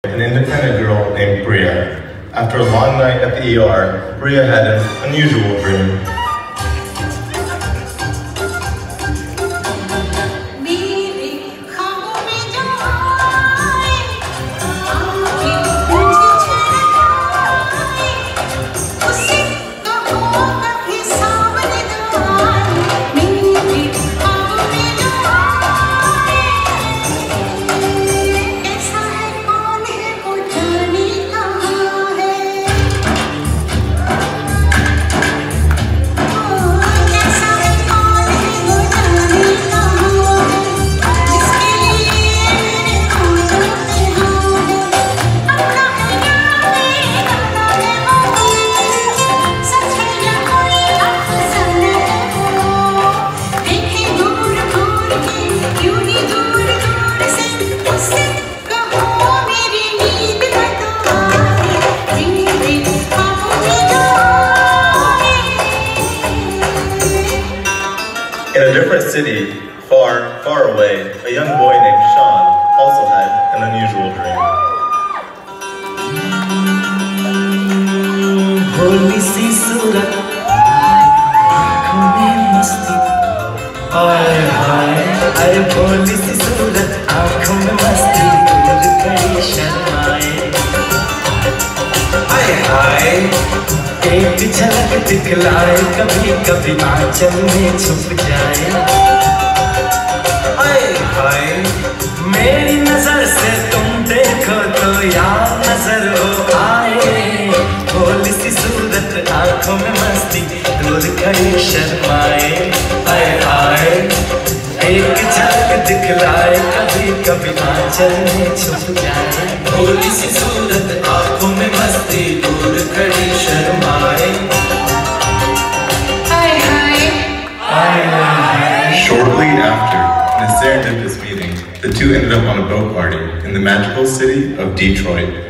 An independent girl named Bria. After a long night at the ER, Bria had an unusual dream. In a different city, far, far away, a young boy named Sean also had an unusual dream. भोली सी सूरत आँखों में मस्ती, हाय हाय अरे भोली सी सूरत आँखों में मस्ती, दूर खड़ी शर्माए, हाय हाय एक झलक दिखलाए, कभी कभी आंचल में छुप जाए, हाय हाय मेरी नजर से तुम देखो तो यार नजर हो आए, भोली सी सूरत आंखों में मस्ती, दूर खड़ी शर्माए, हाय हाय एक झलक दिखलाए, कभी कभी आंचल में छुप जाए, भोली सी सूरत आंखों में मस्ती, दूर खड़ी शर्माए, हाय हाय हाय हाय। Shortly after, in a serendipitous meeting, the two ended up on a boat party in the magical city of Detroit.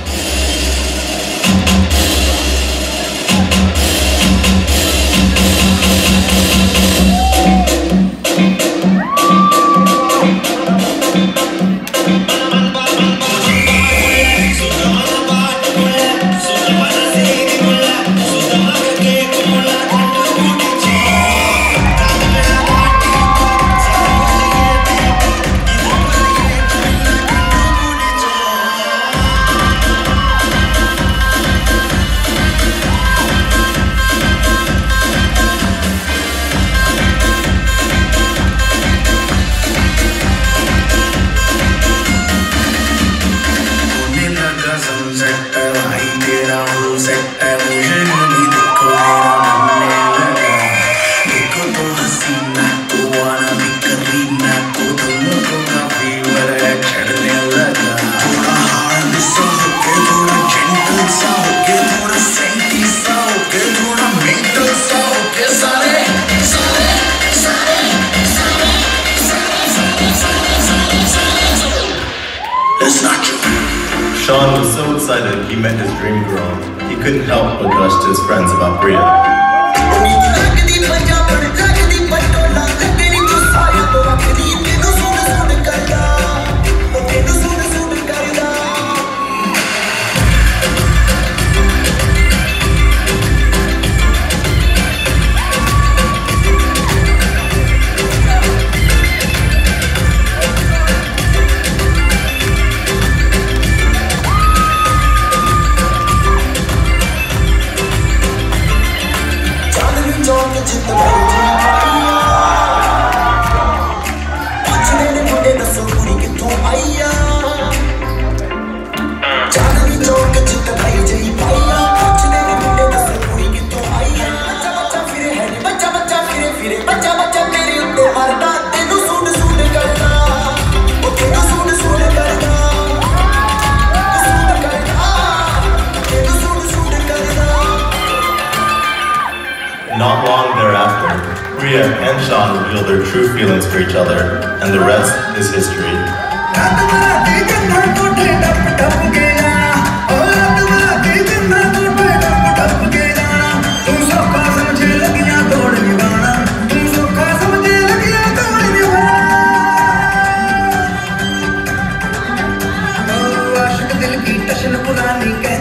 Sean was so excited he met his dream girl, he couldn't help but gush to his friends about Bria. Not long thereafter, Bria and Sean revealed their true feelings for each other, and the rest is history. की टशन पुरानी